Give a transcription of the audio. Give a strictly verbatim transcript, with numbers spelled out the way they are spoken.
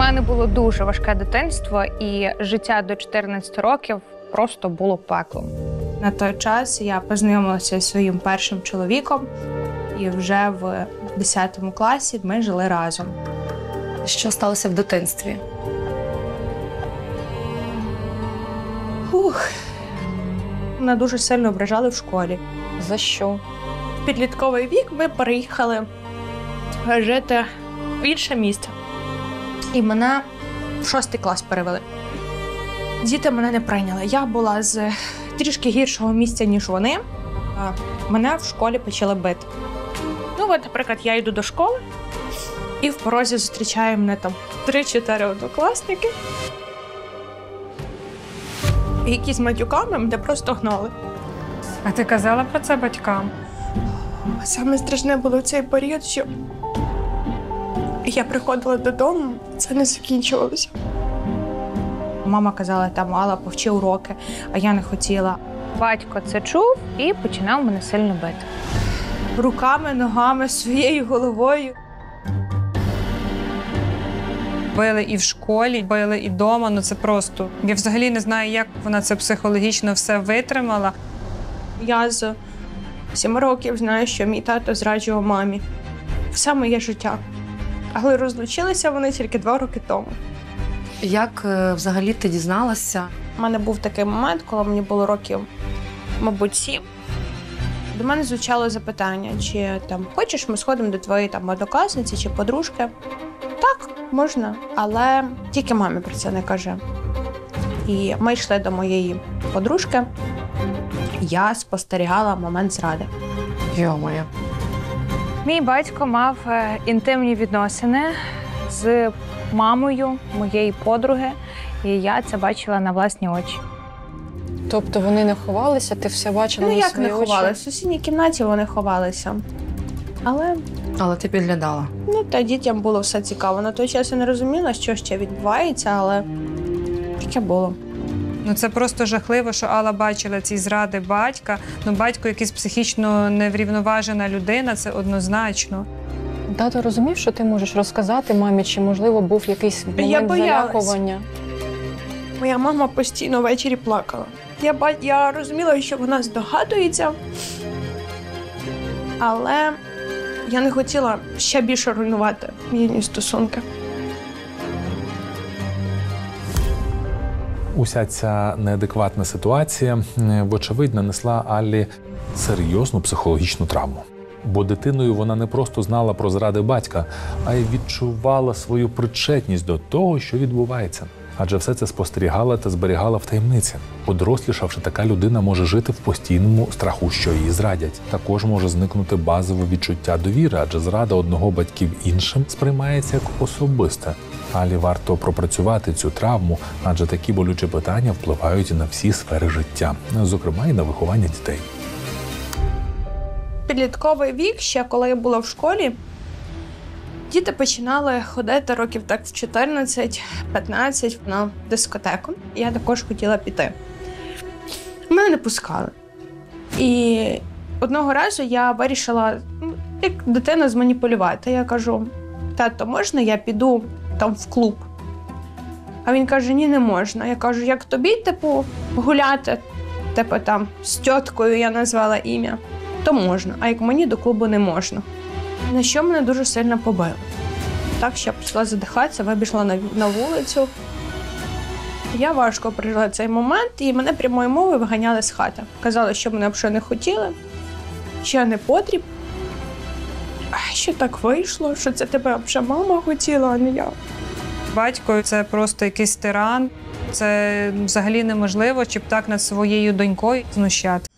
мене було дуже важке дитинство, і життя до чотирнадцяти років просто було пеклом. На той час я познайомилася зі своїм першим чоловіком, і вже в десятому класі ми жили разом. Що сталося в дитинстві? Ух. Мене дуже сильно ображали в школі. За що? В підлітковий вік ми переїхали жити в інше місце. І мене в шостий клас перевели. Діти мене не прийняли. Я була з трішки гіршого місця, ніж вони. Мене в школі почали бити. Ну от, наприклад, я йду до школи, і в порозі зустрічає мене там три-чотири однокласники, які з матюками мене просто гнали. А ти казала про це батькам? Саме страшне було в цей період, що я приходила додому, це не закінчувалося. Мама казала, там, Алла, повчи уроки, а я не хотіла. Батько це чув і починав мене сильно бити. Руками, ногами, своєю головою. Били і в школі, били і вдома, ну це просто. Я взагалі не знаю, як вона це психологічно все витримала. Я з семи років знаю, що мій тато зраджував мамі. Все моє життя. Але розлучилися вони тільки два роки тому. Як е, взагалі ти дізналася? У мене був такий момент, коли мені було років, мабуть, сім. До мене звучало запитання, чи там хочеш, ми сходимо до твоєї там однокласниці чи подружки. Так, можна, але тільки мамі про це не кажи. І ми йшли до моєї подружки. Я спостерігала момент зради. Йо-моє. Мій батько мав інтимні відносини з мамою моєї подруги, і я це бачила на власні очі. Тобто вони не ховалися, ти все бачила ну, на як свої не очі? ховалися? В сусідній кімнаті вони ховалися. Але, Але ти підглядала? ну, та дітям було все цікаво. На той час я не розуміла, що ще відбувається, але таке було. Ну це просто жахливо, що Алла бачила ці зради батька. Ну батько якийсь психічно неврівноважена людина, це однозначно. Тато розумів, що ти можеш розказати мамі, чи, можливо, був якийсь момент залякування? Моя мама постійно ввечері плакала. Я, ба... я розуміла, що вона здогадується, але я не хотіла ще більше руйнувати їхні стосунки. Уся ця неадекватна ситуація, вочевидь, нанесла Аллі серйозну психологічну травму. Бо дитиною вона не просто знала про зради батька, а й відчувала свою причетність до того, що відбувається. Адже все це спостерігала та зберігала в таємниці. Подорослішавши, така людина може жити в постійному страху, що її зрадять. Також може зникнути базове відчуття довіри, адже зрада одного батьків іншим сприймається як особисте. Алі варто пропрацювати цю травму, адже такі болючі питання впливають на всі сфери життя, зокрема і на виховання дітей. Підлітковий вік, ще коли я була в школі, діти починали ходити років так в чотирнадцять-п'ятнадцять на дискотеку. Я також хотіла піти. Мене не пускали. І одного разу я вирішила, ну, як дитина, зманіпулювати. Я кажу, тато, можна я піду там в клуб? А він каже, ні, не можна. Я кажу, як тобі, типу, гуляти, типу там, з тіткою я назвала ім'я, то можна, а як мені до клубу не можна. На що мене дуже сильно побили. Так, що я почала задихатися, вибігла на, на вулицю. Я важко пережила цей момент, і мене прямою мовою виганяли з хати. Казали, що мене взагалі не хотіли, що я не потріб. А що так вийшло, що це тебе вже мама хотіла, а не я. Батько – це просто якийсь тиран. Це взагалі неможливо, чи б так над своєю донькою знущати.